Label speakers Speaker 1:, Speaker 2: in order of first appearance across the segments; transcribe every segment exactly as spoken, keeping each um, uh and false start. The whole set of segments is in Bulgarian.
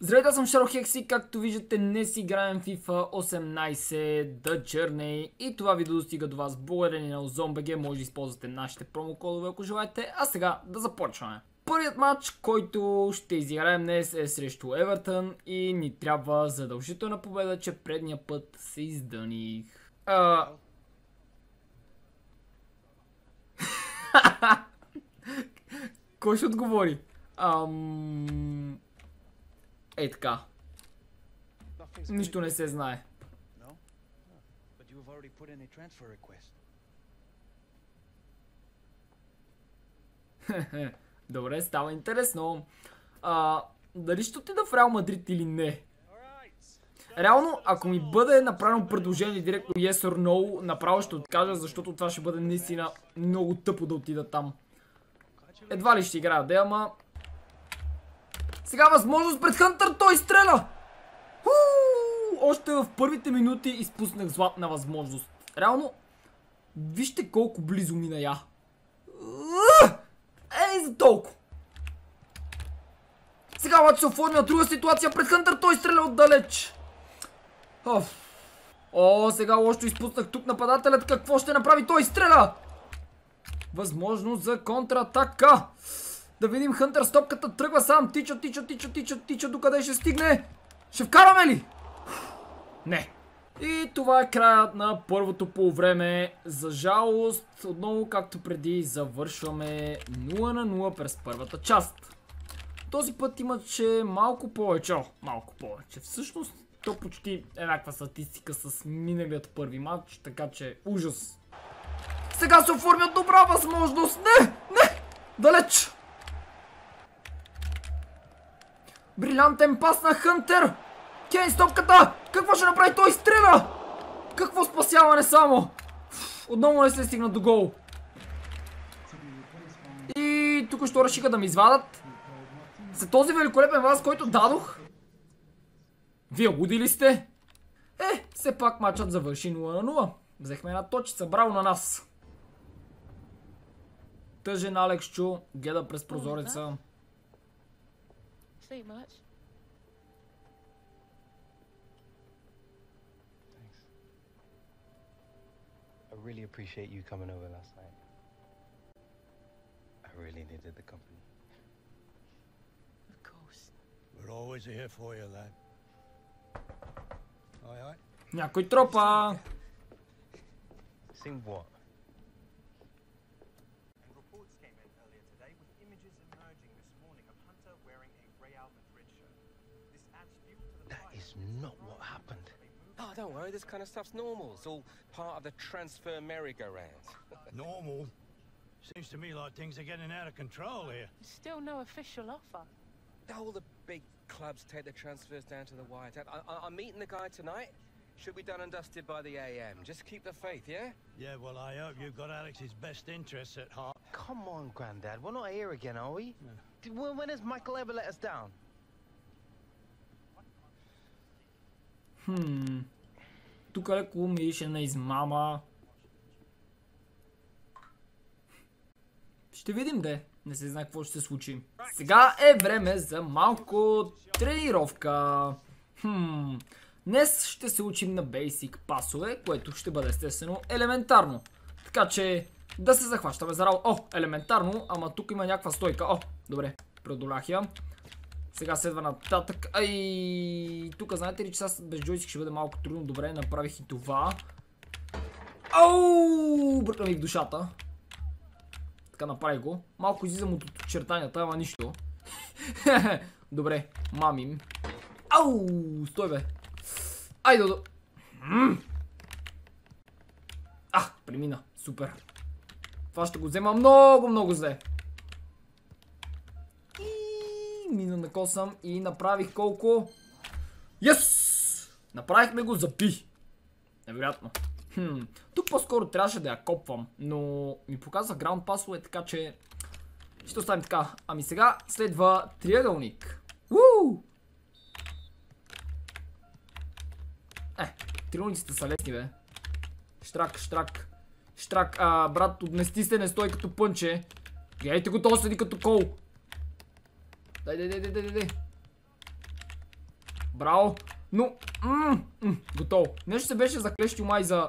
Speaker 1: Здравейте, аз съм Шаро Хекси, както виждате днес играем FIFA осемнайсет The Journey и това видео достига до вас благодарение на OzonBG, може да използвате нашите промокодове ако желаете, а сега да започваме. Първият матч, който ще изиграем днес е срещу Евертън и ни трябва задължителна победа, че предния път се издъних. А... Кой ще отговори? Ам... Ей така. Нищо не се знае. Добре, става интересно. А, дали ще отида в Реал Мадрид или не? Реално, ако ми бъде направено предложение директно yes or no, направо ще откажа, защото това ще бъде наистина много тъпо да отида там. Едва ли ще играя, да, ама... Сега възможност пред Хънтър, той стреля! Уу, още в първите минути изпуснах златна възможност. Реално, вижте колко близо мина я. Ей, за толкова. Сега обаче се оформя друга ситуация пред Хънтър, той стреля отдалеч. Оф. О, сега още изпуснах тук нападателят, какво ще направи, той стреля! Възможност за контратака. Да видим, Хънтър с топката тръгва сам. Тича, тича, тича, тича, тича. Докъде ще стигне? Ще вкараме ли? Не. И това е краят на първото полувреме. За жалост, отново както преди, завършваме нула на нула през първата част. Този път имаше малко повече. О, малко повече. Всъщност, то почти еднаква статистика с миналият първи матч, така че ужас. Сега се оформя добра възможност. Не, не, далеч. Брилянтен пас на Хънтър. Кейн с топката. Какво ще направи? Той стреля. Какво спасяване само. Отново не се стигна до гол. И тук ще решиха да ми извадат. За този великолепен вас, който дадох. Вие луди ли сте? Е, все пак матчът завърши нула на нула. Взехме една точица. Браво на нас. Тъжен Алекс Чу гледа през прозореца.
Speaker 2: See much.
Speaker 3: Thanks. I really appreciate you coming over last night. I really needed the company.
Speaker 2: Of course.
Speaker 4: We're always here for you, lad. Aye, aye.
Speaker 1: Някой тропа.
Speaker 3: Sing what? Not what happened. Oh, don't worry, this kind of stuff's normal. It's all part of the transfer merry-go-round.
Speaker 4: Normal? Seems to me like things are getting out of control here.
Speaker 2: Still no official offer.
Speaker 3: All the big clubs take the transfers down to the wire. I, I, I'm meeting the guy tonight. Should be done and dusted by the A M. Just keep the faith, yeah?
Speaker 4: Yeah, well, I hope you've got Alex's best interests at heart.
Speaker 3: Come on, Grandad. We're not here again, are we?
Speaker 4: Yeah.
Speaker 3: Did, when, when has Michael ever let us down?
Speaker 1: Хм. Тук леко мирише на измама. Ще видим де. Не се знае какво ще се случи. Сега е време за малко тренировка. Хм. Днес ще се учим на бейсик пасове, което ще бъде естествено елементарно. Така че да се захващаме за работа. О, елементарно, ама тук има някаква стойка. О, добре, преодолях я. Сега следва нататък. Ай, тук знаете ли, че сега без джойстик ще бъде малко трудно. Добре, направих и това. Ау, бъркна ми в душата. Така направих го. Малко излизам от очертанията, ама нищо. Добре, мамим. Ау, стой бе. Айде, до... А, премина. Супер. Това ще го взема много, много зле. Мина на косъм и направих колко? Йес! Направихме го за пи. Невероятно. Хм. Тук по-скоро трябваше да я копвам, но ми показва граунд пасове, така че ще оставим така. Ами сега следва триъгълник. Уу! Е, триъгълниците са лесни, бе. Штрак, штрак. Штрак, а, брат, отмести се, не стой като пънче. Гледайте го, то седи като кол. Дай, дай, дай, дай, дай, дай. Браво. Но, м м готово. Нещо се беше заклещил май за...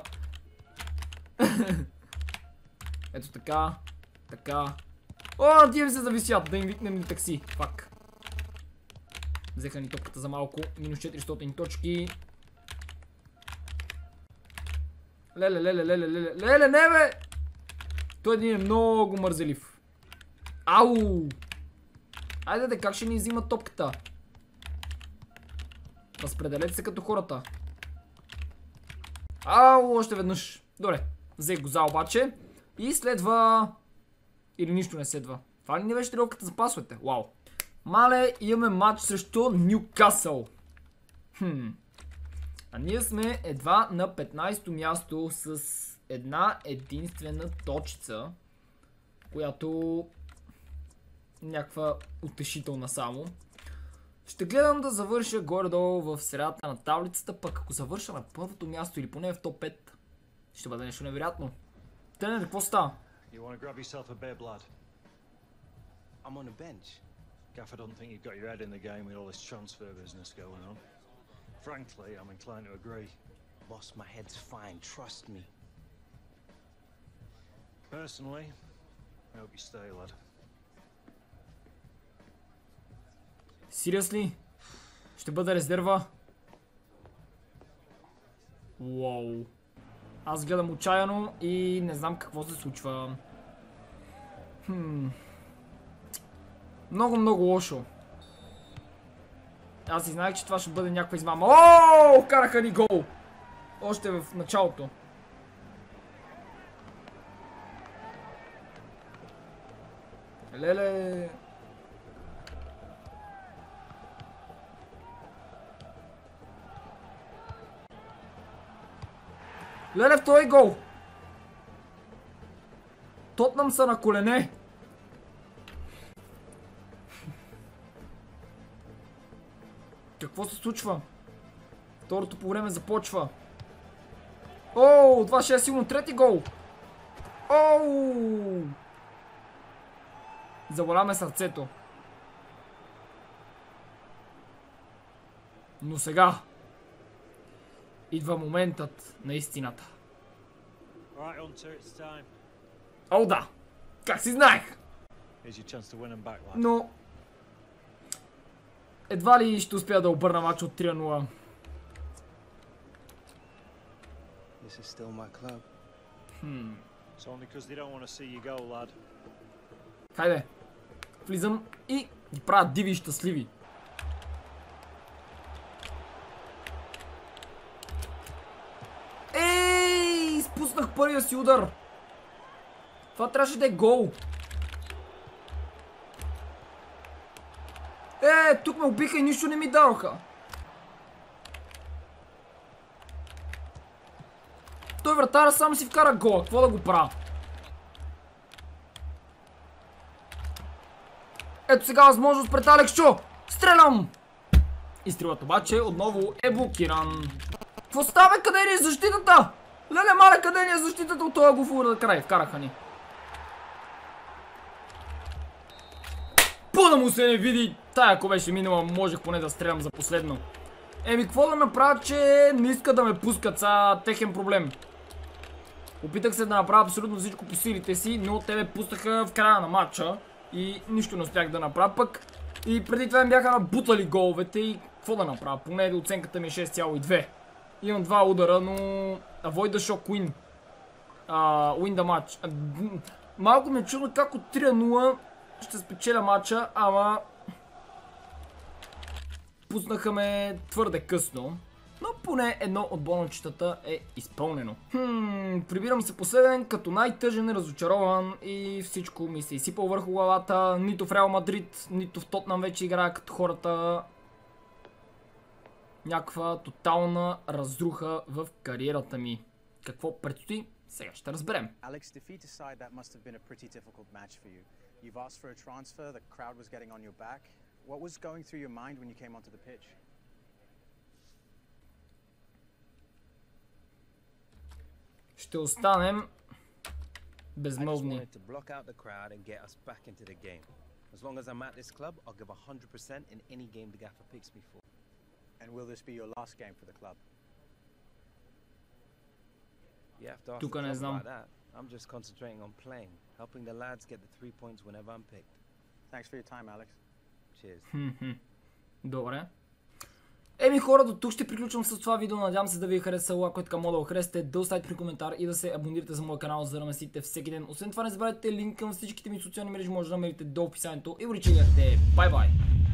Speaker 1: Ето така. Така. О, тия се зависят. Да им викнем ли такси. Фак. Взеха ни топката за малко. Минус четиристотин точки. Леле, леле, леле, леле. Леле, не бе! Той един е много мързелив. Ау! Айде де, как ще ни взима топката? Разпределете се като хората. Ау, още веднъж. Добре, взех го за обаче. И следва... Или нищо не следва. Това ли не беше тренировката за пасовете? Вау. Мале, имаме матч срещу Нюкасъл. Хм. А ние сме едва на петнайсето място с една единствена точица, която някаква утешителна само. Ще гледам да завърша горе-долу в средата на таблицата, пък ако завърша на първото място или поне в топ пет, ще бъде нещо невероятно. Тренер, какво става?
Speaker 4: You want to grab yourself a beer, blood?
Speaker 3: I'm on the bench.
Speaker 4: Gaffer doesn't think you've got your head in the game with all this transfer business going on. Frankly, I'm inclined to agree.
Speaker 3: Boss, my head's fine, trust me.
Speaker 4: Personally, I hope you stay, lad.
Speaker 1: Seriously? Ще бъда резерва? Уау. Аз гледам отчаяно и не знам какво се случва. Хм. Много, много лошо. Аз и знаех, че това ще бъде някаква измама. Ооо! Караха ни гол! Още в началото. Леле! Леле, втори гол! Тотнам са на колене! Какво се случва? Второто по време започва. Оу, два шест сигурно трети гол! Оу! Заболяме сърцето. Но сега идва моментът на истината. О, да! Как си знаех! Но едва ли ще успя да обърна матч от три на нула.
Speaker 3: This is still my club.
Speaker 1: Хм.
Speaker 4: It's only because they don't want to see you go, lad.
Speaker 1: Хайде. Влизам и ги правя диви и щастливи. Ей, изпуснах първия си удар. Това трябваше да е гол. Е, тук ме убиха и нищо не ми дадоха. Той вратаря само си вкара гола. Какво да го правя? Ето сега възможност пред Алекс Чо. Стрелям! Изстрелът обаче отново е блокиран. Какво става? Къде ни е защитата? Леле, мале, къде ни е защитата от този гофур на край? Вкараха ни. По да му се не види. Тая, ако беше минала, можех поне да стрелям за последно. Еми, какво да направя, че не иска да ме пускат, са техен проблем. Опитах се да направя абсолютно всичко по силите си, но те ме пуснаха в края на матча и нищо не успях да направя пък. И преди това ми бяха набутали головете и какво да направя? Поне оценката ми е шест цяло и две. Имам два удара, но avoid the shock win. Uh, win the match. Uh, малко ме чудно как от три на нула ще спечеля матча, ама пуснаха ме твърде късно. Но поне едно от бонусчетата е изпълнено. Хм, прибирам се последен, като най-тъжен, разочарован и всичко ми се изсипал върху главата. Нито в Реал Мадрид, нито в Тотнам вече играя като хората. Някаква тотална разруха в кариерата ми. Какво предстои? Сега ще разберем.
Speaker 5: Alex, defeat aside, that must have been a pretty difficult match for you. You've asked for a transfer, the crowd was getting on your back. What was going through your mind when you came onto the pitch?
Speaker 1: Ще останем
Speaker 3: I just
Speaker 1: безмълвни.
Speaker 3: wanted to block out the crowd and get us back into the game. As long as I'm at this club, I'll give one hundred percent in any game the gaffer picks me for.
Speaker 5: And will this be your last game for the club?
Speaker 3: You have to ask
Speaker 1: Тук
Speaker 3: the
Speaker 1: не
Speaker 3: club
Speaker 1: знам.
Speaker 3: like that. I'm just concentrating on playing, helping the lads get the three points whenever I'm picked.
Speaker 5: Thanks for your time, Alex.
Speaker 3: Cheers.
Speaker 1: Хм-хм. Добре. Еми хора, до тук ще приключвам с това видео. Надявам се да ви е харесало. Ако е така, моля да го харесате, да оставите при коментар и да се абонирате за моя канал, за да ме следите всеки ден. Освен това, не забравяйте линк към всичките ми социални мрежи, може да намерите до описанието. И го речегахте. Бай-бай!